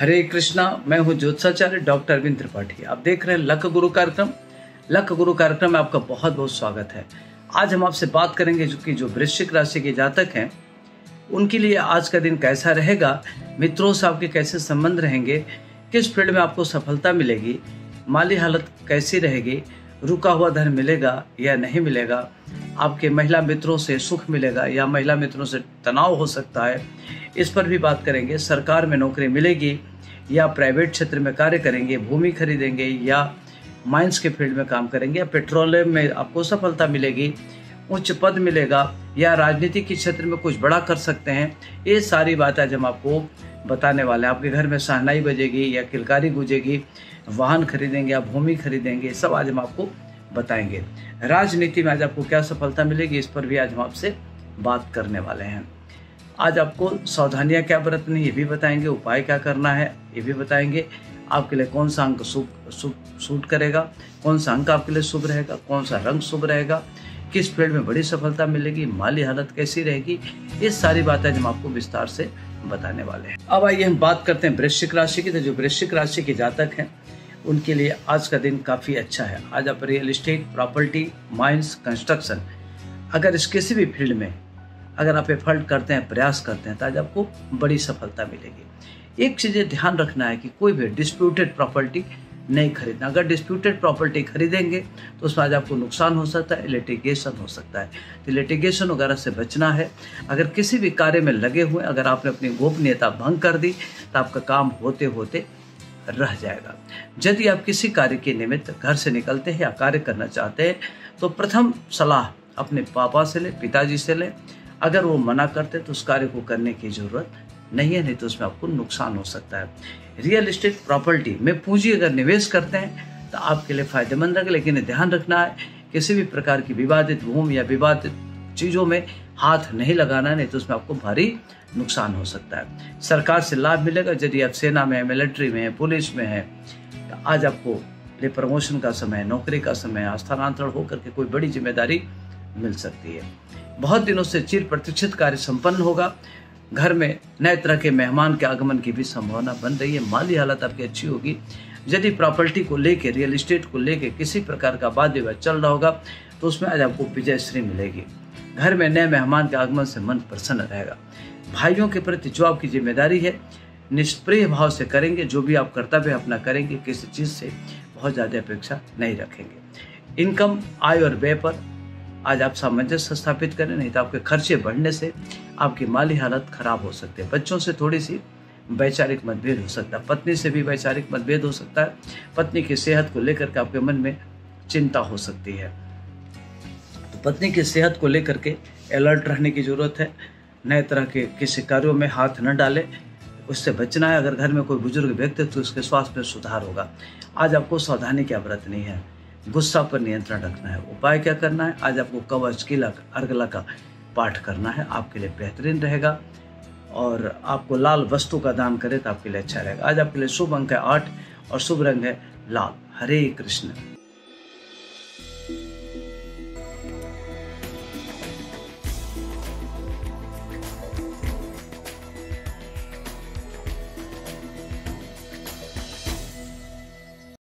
हरे कृष्णा। मैं हूं ज्योतिषाचार्य डॉक्टर अरविंद त्रिपाठी। आप देख रहे हैं लक गुरु कार्यक्रम। लक गुरु कार्यक्रम में आपका बहुत बहुत स्वागत है। आज हम आपसे बात करेंगे जो वृश्चिक राशि के जातक हैं उनके लिए आज का दिन कैसा रहेगा, मित्रों से आपके कैसे संबंध रहेंगे, किस फील्ड में आपको सफलता मिलेगी, माली हालत कैसी रहेगी, रुका हुआ धन मिलेगा या नहीं मिलेगा, आपके महिला मित्रों से सुख मिलेगा या महिला मित्रों से तनाव हो सकता है, इस पर भी बात करेंगे। सरकार में नौकरी मिलेगी या प्राइवेट क्षेत्र में कार्य करेंगे, भूमि खरीदेंगे या माइंस के फील्ड में काम करेंगे या पेट्रोलियम में आपको सफलता मिलेगी, उच्च पद मिलेगा या राजनीति के क्षेत्र में कुछ बड़ा कर सकते हैं। ये सारी बातें आज हम आपको बताने वाले हैं। आपके घर में शहनाई बजेगी या किलकारी गूंजेगी, वाहन खरीदेंगे या भूमि खरीदेंगे, सब आज हम आपको बताएंगे। राजनीति में आज आपको क्या सफलता मिलेगी, इस पर भी आज हम आपसे बात करने वाले हैं। आज आपको सावधानियां क्या बरतनी ये भी बताएंगे, उपाय क्या करना है ये भी बताएंगे। आपके लिए कौन सा अंक सूट करेगा, कौन सा अंक आपके लिए शुभ रहेगा, कौन सा रंग शुभ रहेगा, किस फील्ड में बड़ी सफलता मिलेगी, माली हालत कैसी रहेगी, ये सारी बातें हम आपको विस्तार से बताने वाले हैं। अब आइए हम बात करते हैं वृश्चिक राशि की। तो जो वृश्चिक राशि के जातक हैं उनके लिए आज का दिन काफ़ी अच्छा है। आज आप real estate, property, mines, construction, अगर इस किसी भी फील्ड में अगर आप एफर्ट करते हैं, प्रयास करते हैं, तो आज आपको बड़ी सफलता मिलेगी। एक चीज़ ध्यान रखना है कि कोई भी डिस्प्यूटेड प्रॉपर्टी नहीं खरीदना। अगर डिस्प्यूटेड प्रॉपर्टी खरीदेंगे तो उसमें आज आपको नुकसान हो सकता है, लिटिगेशन हो सकता है। तो लिटिगेशन वगैरह से बचना है। अगर किसी भी कार्य में लगे हुए अगर आपने अपनी गोपनीयता भंग कर दी तो आपका काम होते होते रह जाएगा। यदि आप किसी कार्य के निमित्त घर से निकलते हैं या कार्य करना चाहते हैं तो प्रथम सलाह अपने पापा से लें, पिताजी से लें। अगर वो मना करते तो उस कार्य को करने की जरूरत नहीं है, नहीं तो उसमें आपको नुकसान हो सकता है। रियल एस्टेट प्रॉपर्टी में पूंजी अगर निवेश करते हैं तो आपके लिए फायदेमंद रहेगा, लेकिन ध्यान रखना है किसी भी प्रकार की विवादित भूमि या विवादित चीज़ों में हाथ नहीं लगाना है, नहीं तो उसमें आपको भारी नुकसान हो सकता है। सरकार से लाभ मिलेगा। यदि आप सेना में है, मिलिट्री में है, पुलिस में है, तो आज आपको लिए प्रमोशन का समय, नौकरी का समय, स्थानांतरण होकर के कोई बड़ी जिम्मेदारी मिल सकती है। बहुत दिनों से चिर प्रतीक्षित कार्य संपन्न होगा। घर में नए तरह के मेहमान के आगमन की भी संभावना बन रही है। माली हालत आपकी अच्छी होगी। यदि प्रॉपर्टी को लेके, रियल एस्टेट को लेके किसी प्रकार का वाद विवाद चल रहा होगा तो उसमें आज आपको विजयश्री मिलेगी। घर में नए मेहमान के आगमन से मन प्रसन्न रहेगा। भाइयों के प्रति जो आपकी जिम्मेदारी है निष्प्रिय भाव से करेंगे। जो भी आप कर्तव्य अपना करेंगे, किसी चीज़ से बहुत ज़्यादा अपेक्षा नहीं रखेंगे। इनकम, आय और व्यय पर आज आप सामंजस्य स्थापित करें, नहीं तो आपके खर्चे बढ़ने से आपकी माली हालत खराब हो सकती है। बच्चों से थोड़ी सी वैचारिक मतभेद हो सकता है। पत्नी से भी वैचारिक मतभेद हो सकता है। पत्नी की सेहत को लेकर के आपके मन में चिंता हो सकती है। तो पत्नी की सेहत को लेकर के अलर्ट रहने की जरूरत है। नए तरह के किसी कार्यों में हाथ न डालें, उससे बचना है। अगर घर में कोई बुजुर्ग व्यक्ति तो उसके स्वास्थ्य में सुधार होगा। आज आपको सावधानी क्या बरतनी है, गुस्सा पर नियंत्रण रखना है। उपाय क्या करना है, आज आपको कवच, किलक, अर्गला का पाठ करना है, आपके लिए बेहतरीन रहेगा। और आपको लाल वस्तु का दान करें तो आपके लिए अच्छा रहेगा। आज आपके लिए शुभ अंक है 8 और शुभ रंग है लाल। हरे कृष्ण।